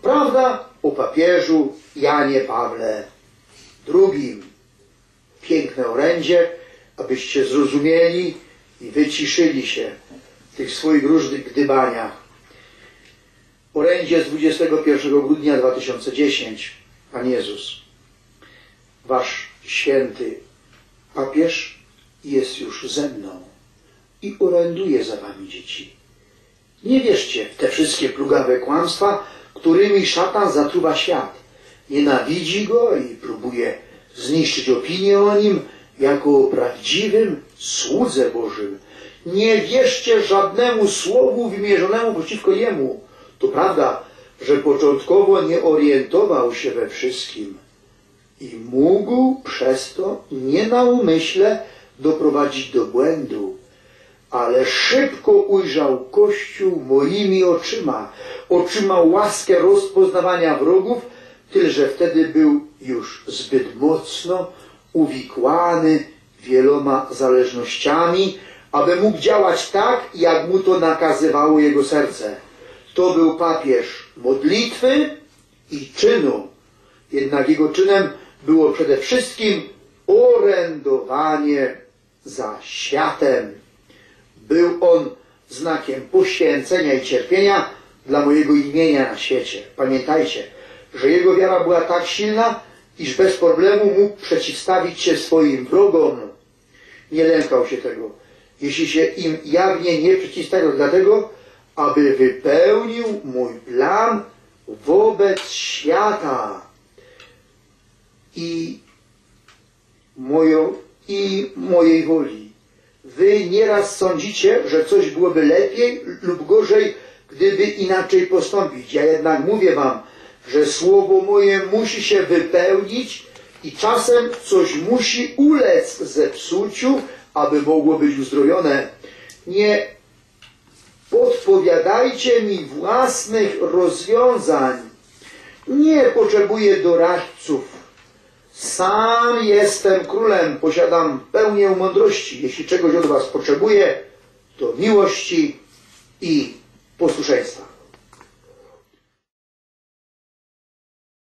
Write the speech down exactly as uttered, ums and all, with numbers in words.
prawda o papieżu Janie Pawle drugim. Piękne orędzie, abyście zrozumieli i wyciszyli się w tych swoich różnych gdybaniach. Orędzie z dwudziestego pierwszego grudnia dwa tysiące dziesiątego. Pan Jezus, wasz święty papież jest już ze mną i oręduje za wami, dzieci. Nie wierzcie w te wszystkie plugawe kłamstwa, którymi szatan zatruwa świat. Nienawidzi go i próbuje zniszczyć opinię o nim jako o prawdziwym słudze Bożym. Nie wierzcie żadnemu słowu wymierzonemu przeciwko jemu. To prawda, że początkowo nie orientował się we wszystkim i mógł przez to nie na umyśle doprowadzić do błędu, ale szybko ujrzał Kościół moimi oczyma, otrzymał łaskę rozpoznawania wrogów, tyle że wtedy był już zbyt mocno uwikłany wieloma zależnościami, aby mógł działać tak, jak mu to nakazywało jego serce. To był papież modlitwy i czynu. Jednak jego czynem było przede wszystkim orędowanie za światem. Był on znakiem poświęcenia i cierpienia dla mojego imienia na świecie. Pamiętajcie, że jego wiara była tak silna, iż bez problemu mógł przeciwstawić się swoim wrogom. Nie lękał się tego, jeśli się im jawnie nie przeciwstawiał, dlatego, aby wypełnił mój plan wobec świata i, moją, i mojej woli. Wy nieraz sądzicie, że coś byłoby lepiej lub gorzej, gdyby inaczej postąpić. Ja jednak mówię wam, że słowo moje musi się wypełnić i czasem coś musi ulec zepsuciu, aby mogło być uzdrowione. Nie podpowiadajcie mi własnych rozwiązań. Nie potrzebuję doradców. Sam jestem królem, posiadam pełnię mądrości. Jeśli czegoś od was potrzebuję, to miłości i posłuszeństwa.